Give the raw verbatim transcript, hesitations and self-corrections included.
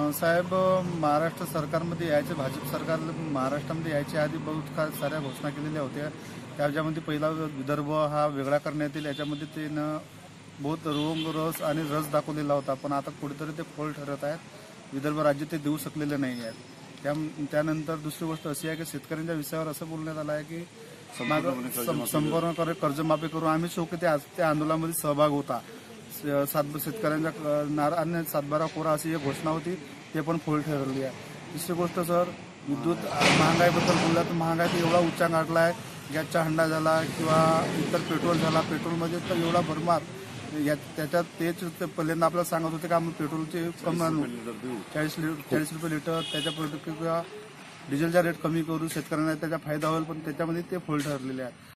साहेब, महाराष्ट्र सरकारमध्ये यायचे, भाजप सरकार महाराष्ट्रामध्ये यायच्या आधी बहुत साऱ्या घोषणा केलेल्या होत्या. त्याच्यामध्ये पहिला विदर्भ हा वेगळा करण्यात येईल, याच्यामध्ये त्यानं बहुत रोंग रस आणि रस दाखवलेला होता. पण आता कुठेतरी ते फोल ठरत आहेत. विदर्भ राज्य ते देऊ शकलेले नाही आहेत. त्या त्यानंतर दुसरी गोष्ट अशी आहे की शेतकऱ्यांच्या विषयावर असं बोलण्यात आलं आहे की संपूर्ण करे कर्जमाफी करू. आम्ही चौक त्या आंदोलनामध्ये सहभाग होता. सात शेतकऱ्यांच्या नार आणि सातबारा कोरा अशी एक घोषणा होती, ते पण फोल ठरली आहे. दुसरी गोष्ट सर, विद्युत महागाईबद्दल बोलला तर महागाई एवढा उच्चार गाठला आहे. गॅसचा हंडा झाला किंवा इतर पेट्रोल झाला, पेट्रोलमध्ये तर एवढा भरमार या त्याच्यात तेच पहिल्यांदा आपल्याला सांगत होते का आम्ही पेट्रोलचे कमी आणू, चाळीस चाळीस रुपये लिटर त्याच्या किंवा डिझेलचा रेट कमी करू, शेतकऱ्यांना त्याचा फायदा होईल, पण त्याच्यामध्ये ते फोल ठरलेले आहे.